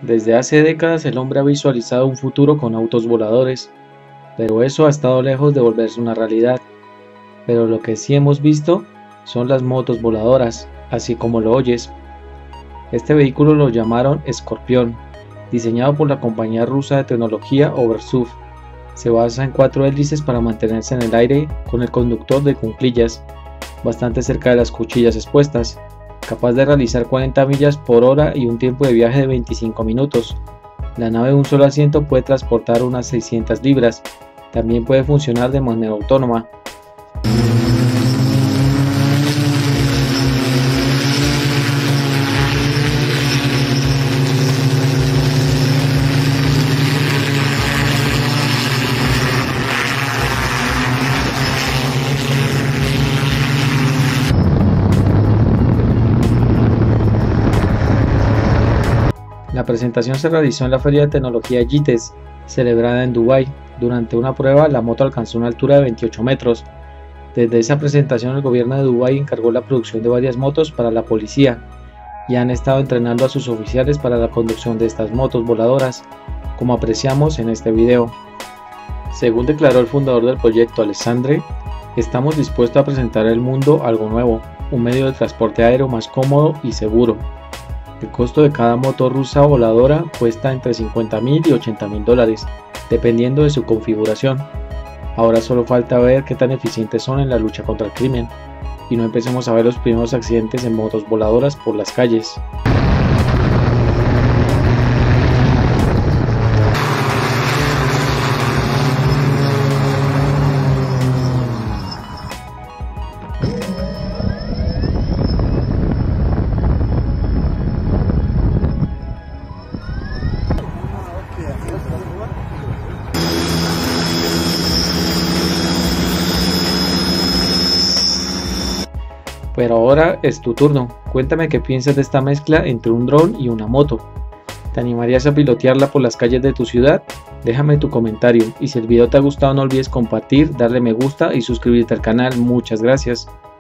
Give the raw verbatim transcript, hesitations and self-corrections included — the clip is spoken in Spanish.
Desde hace décadas el hombre ha visualizado un futuro con autos voladores, pero eso ha estado lejos de volverse una realidad. Pero lo que sí hemos visto son las motos voladoras, así como lo oyes. Este vehículo lo llamaron Escorpión, diseñado por la compañía rusa de tecnología Oversuv. Se basa en cuatro hélices para mantenerse en el aire con el conductor de cuclillas, bastante cerca de las cuchillas expuestas, capaz de realizar cuarenta millas por hora y un tiempo de viaje de veinticinco minutos. La nave de un solo asiento puede transportar unas seiscientas libras, también puede funcionar de manera autónoma. La presentación se realizó en la Feria de Tecnología GITEX, celebrada en Dubái. Durante una prueba, la moto alcanzó una altura de veintiocho metros. Desde esa presentación, el gobierno de Dubái encargó la producción de varias motos para la policía y han estado entrenando a sus oficiales para la conducción de estas motos voladoras, como apreciamos en este video. Según declaró el fundador del proyecto, Alexandre, estamos dispuestos a presentar al mundo algo nuevo, un medio de transporte aéreo más cómodo y seguro. El costo de cada moto rusa voladora cuesta entre cincuenta mil y ochenta mil dólares, dependiendo de su configuración. Ahora solo falta ver qué tan eficientes son en la lucha contra el crimen, y no empecemos a ver los primeros accidentes en motos voladoras por las calles. Pero ahora es tu turno, cuéntame qué piensas de esta mezcla entre un dron y una moto. ¿Te animarías a pilotearla por las calles de tu ciudad? Déjame tu comentario y si el video te ha gustado no olvides compartir, darle me gusta y suscribirte al canal. Muchas gracias.